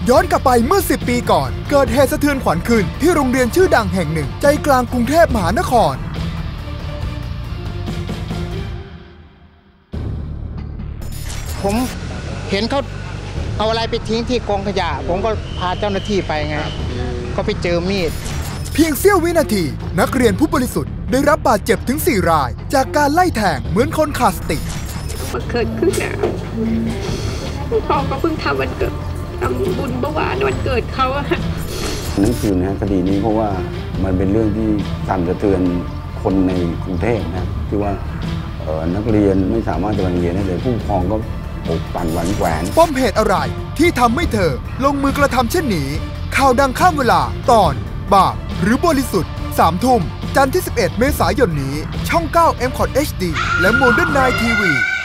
ย้อนกลับไปเมื่อ10 ปีก่อนเกิดเหตุสะเทือนขวัญขึ้นที่โรงเรียนชื่อดังแห่งหนึ่งใจกลางกรุงเทพมหานครผมเห็นเขาเอาอะไรไปทิ้งที่กองขยะผมก็พาเจ้าหน้าที่ไปไงก็ไปเจอมีดเพียงเสี้ยววินาทีนักเรียนผู้บริสุทธิ์ได้รับบาดเจ็บถึง4 รายจากการไล่แทงเหมือนคนขาดสติมันเกิดขึ้นนะพ่อก็เพิ่งทำวันเกิดทำบุญเมื่อวานวันเกิดเขาอะนั่นคือนะคดีนี้เพราะว่ามันเป็นเรื่องที่สั่นสะเทือนคนในกรุงเทพนะที่ว่านักเรียนไม่สามารถจะเรียนได้เลยผู้ปกครองก็อกปั่นหวั่นแหวนปมเหตุอะไรที่ทำให้เธอลงมือกระทำเช่นนี้ข่าวดังข้ามเวลาตอนบาปหรือบริสุทธิ์ 3 ทุ่มจันทร์ที่ 11 เมษายนนี้ช่อง 9 MCOT HD และ Modern Night TV